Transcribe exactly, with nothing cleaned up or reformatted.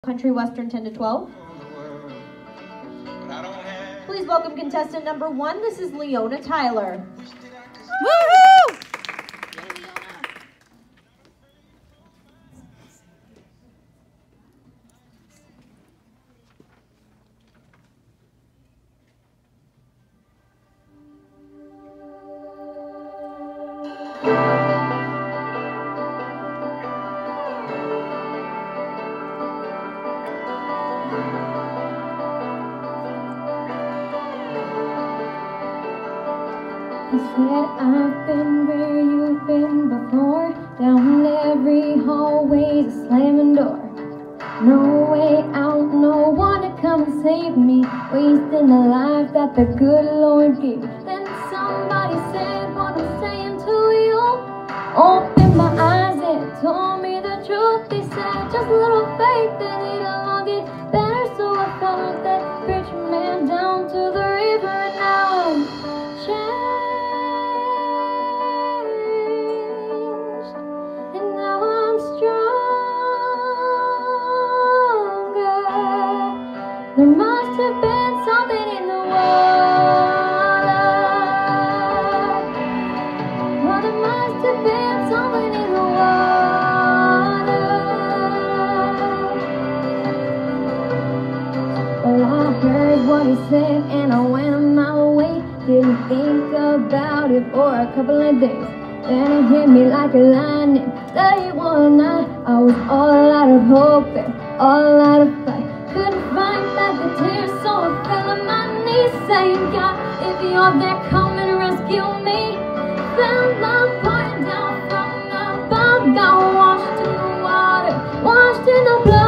Country Western ten to twelve. Please welcome contestant number one. This is Leona Tyler. Woohoo! He said, I've been where you've been before, down every hallway, a slamming door. No way out, no one to come and save me, wasting the life that the good Lord gave. Then somebody said what I'm saying to you, opened my eyes and told me the truth. They said, just a little faith and it'll all get better. So I followed that preacher man down to the river, and now I'm changed. There must have been something in the water. Well, there must have been something in the water. Well, I heard what he said and I went on my way. Didn't think about it for a couple of days. Then it hit me like a lightning. Day one night, I was all out of hope and all out of fight. Couldn't find back the tears, so I fell on my knees, saying, God, if you're there, come and rescue me. Felt my point down from above, got washed in the water, washed in the blood.